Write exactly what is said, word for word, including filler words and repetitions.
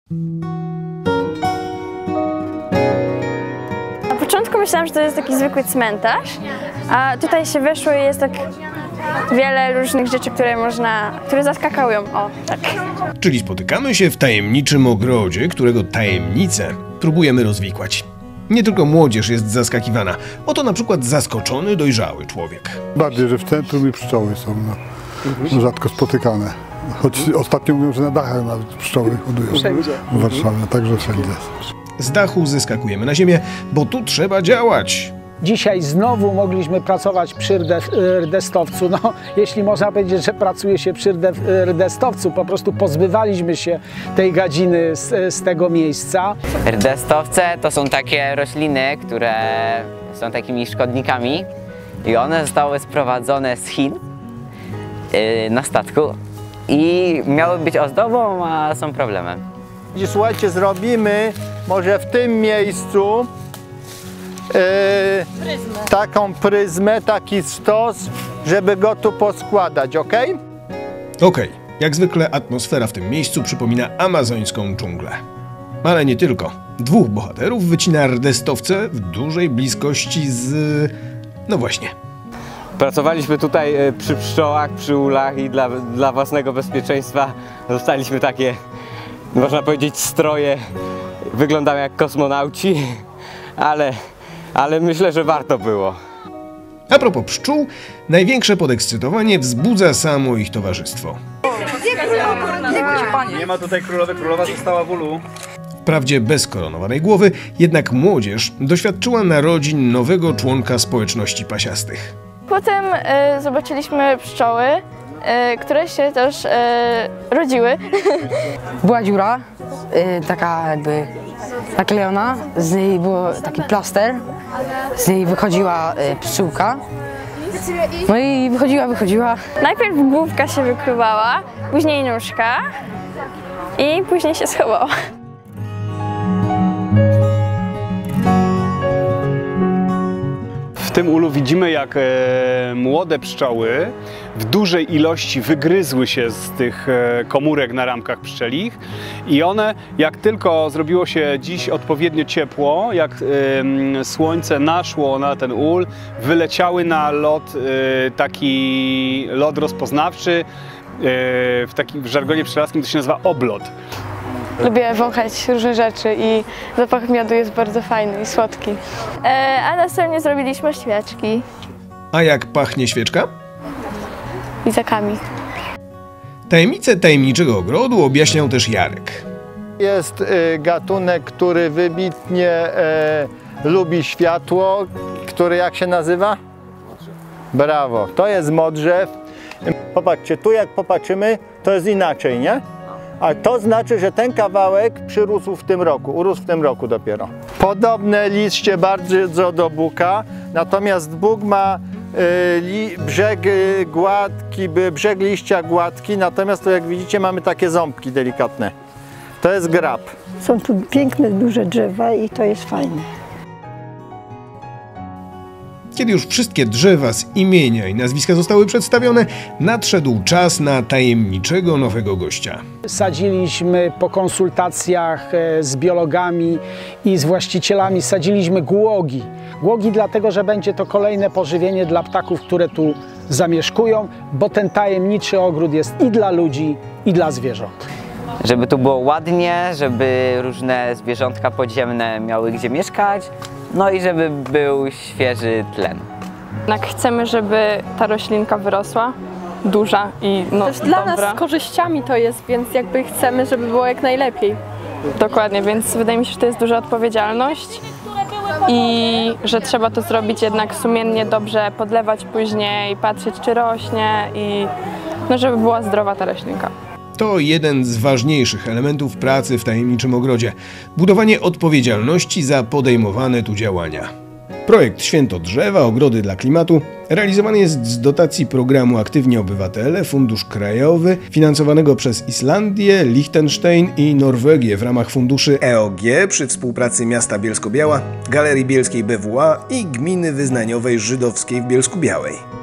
Na początku myślałam, że to jest taki zwykły cmentarz, a tutaj się weszło i jest tak wiele różnych rzeczy, które można, które zaskakują. O, tak. Czyli spotykamy się w tajemniczym ogrodzie, którego tajemnice próbujemy rozwikłać. Nie tylko młodzież jest zaskakiwana. Oto na przykład zaskoczony, dojrzały człowiek. Bardziej, że w centrum i pszczoły są no, no, rzadko spotykane. Choć ostatnio mówią, że na dachach nawet pszczoły hodują. Wszędzie. W Warszawie, także wszędzie. Z dachu zeskakujemy na ziemię, bo tu trzeba działać. Dzisiaj znowu mogliśmy pracować przy rdestowcu. No, jeśli można powiedzieć, że pracuje się przy rdestowcu, po prostu pozbywaliśmy się tej gadziny z, z tego miejsca. Rdestowce to są takie rośliny, które są takimi szkodnikami i one zostały sprowadzone z Chin yy, na statku i miały być ozdobą, a są problemem. Słuchajcie, zrobimy może w tym miejscu Yy, taką pryzmę, taki stos, żeby go tu poskładać, ok? Okej, jak zwykle atmosfera w tym miejscu przypomina amazońską dżunglę. Ale nie tylko. Dwóch bohaterów wycina rdestowce w dużej bliskości z... no właśnie. Pracowaliśmy tutaj przy pszczołach, przy ulach i dla, dla własnego bezpieczeństwa dostaliśmy takie, można powiedzieć, stroje. Wyglądają jak kosmonauci, ale... ale myślę, że warto było. A propos pszczół, największe podekscytowanie wzbudza samo ich towarzystwo. Nie ma tutaj królowej, królowa została w ulu. Wprawdzie bez koronowanej głowy, jednak młodzież doświadczyła narodzin nowego członka społeczności pasiastych. Potem y, zobaczyliśmy pszczoły, y, które się też y, rodziły. Była dziura, y, taka jakby naklejona, z niej był taki plaster, z niej wychodziła y, pszczółka. No i wychodziła, wychodziła. Najpierw główka się wykluwała, później nóżka i później się schowała. W tym ulu widzimy, jak e, młode pszczoły w dużej ilości wygryzły się z tych e, komórek na ramkach pszczelich i one, jak tylko zrobiło się dziś odpowiednio ciepło, jak e, słońce naszło na ten ul, wyleciały na lot, e, taki lot rozpoznawczy, e, w takim w żargonie pszczelarskim to się nazywa oblot. Lubię wąchać różne rzeczy i zapach miodu jest bardzo fajny i słodki. E, a następnie zrobiliśmy świeczki. A jak pachnie świeczka? Lizakami. Tajemnicę tajemniczego ogrodu objaśniał też Jarek. Jest y, gatunek, który wybitnie y, lubi światło, który jak się nazywa? Brawo, to jest modrzew. Popatrzcie, tu jak popatrzymy, to jest inaczej, nie? A to znaczy, że ten kawałek przyrósł w tym roku, urósł w tym roku dopiero. Podobne liście bardzo do buka, natomiast buk ma y, li, brzeg y, gładki, brzeg liścia gładki, natomiast tu jak widzicie mamy takie ząbki delikatne. To jest grab. Są tu piękne, duże drzewa i to jest fajne. Kiedy już wszystkie drzewa z imienia i nazwiska zostały przedstawione, nadszedł czas na tajemniczego nowego gościa. Sadziliśmy po konsultacjach z biologami i z właścicielami, sadziliśmy głogi. Głogi dlatego, że będzie to kolejne pożywienie dla ptaków, które tu zamieszkują, bo ten tajemniczy ogród jest i dla ludzi, i dla zwierząt. Żeby tu było ładnie, żeby różne zwierzątka podziemne miały gdzie mieszkać, no i żeby był świeży tlen. Jednak chcemy, żeby ta roślinka wyrosła, duża i no, też dla dobra. nas z korzyściami to jest, więc jakby chcemy, żeby było jak najlepiej. Dokładnie, więc wydaje mi się, że to jest duża odpowiedzialność i że trzeba to zrobić jednak sumiennie, dobrze podlewać później, patrzeć czy rośnie i no, żeby była zdrowa ta roślinka. To jeden z ważniejszych elementów pracy w tajemniczym ogrodzie. Budowanie odpowiedzialności za podejmowane tu działania. Projekt Święto Drzewa, Ogrody dla Klimatu realizowany jest z dotacji programu Aktywni Obywatele, Fundusz Krajowy, finansowanego przez Islandię, Liechtenstein i Norwegię w ramach funduszy E O G przy współpracy miasta Bielsko-Biała, Galerii Bielskiej B W A i Gminy Wyznaniowej Żydowskiej w Bielsku-Białej.